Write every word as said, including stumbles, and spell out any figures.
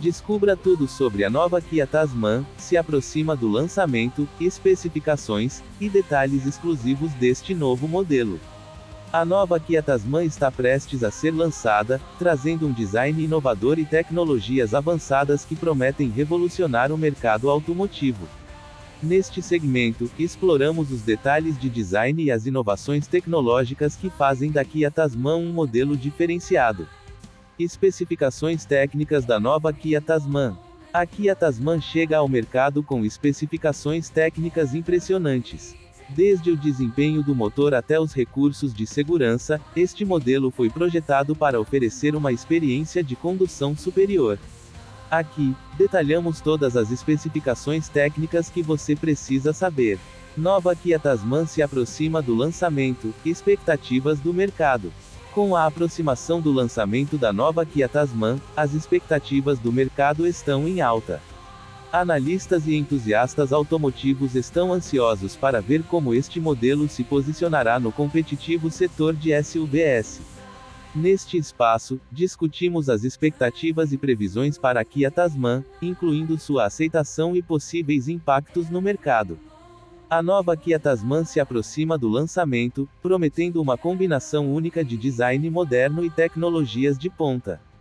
Descubra tudo sobre a nova Kia Tasman, se aproxima do lançamento, especificações e detalhes exclusivos deste novo modelo. A nova Kia Tasman está prestes a ser lançada, trazendo um design inovador e tecnologias avançadas que prometem revolucionar o mercado automotivo. Neste segmento, exploramos os detalhes de design e as inovações tecnológicas que fazem da Kia Tasman um modelo diferenciado. Especificações técnicas da nova Kia Tasman. A Kia Tasman chega ao mercado com especificações técnicas impressionantes. Desde o desempenho do motor até os recursos de segurança, este modelo foi projetado para oferecer uma experiência de condução superior. Aqui, detalhamos todas as especificações técnicas que você precisa saber. Nova Kia Tasman se aproxima do lançamento, expectativas do mercado. Com a aproximação do lançamento da nova Kia Tasman, as expectativas do mercado estão em alta. Analistas e entusiastas automotivos estão ansiosos para ver como este modelo se posicionará no competitivo setor de S U Vs. Neste espaço, discutimos as expectativas e previsões para a Kia Tasman, incluindo sua aceitação e possíveis impactos no mercado. A nova Kia Tasman se aproxima do lançamento, prometendo uma combinação única de design moderno e tecnologias de ponta.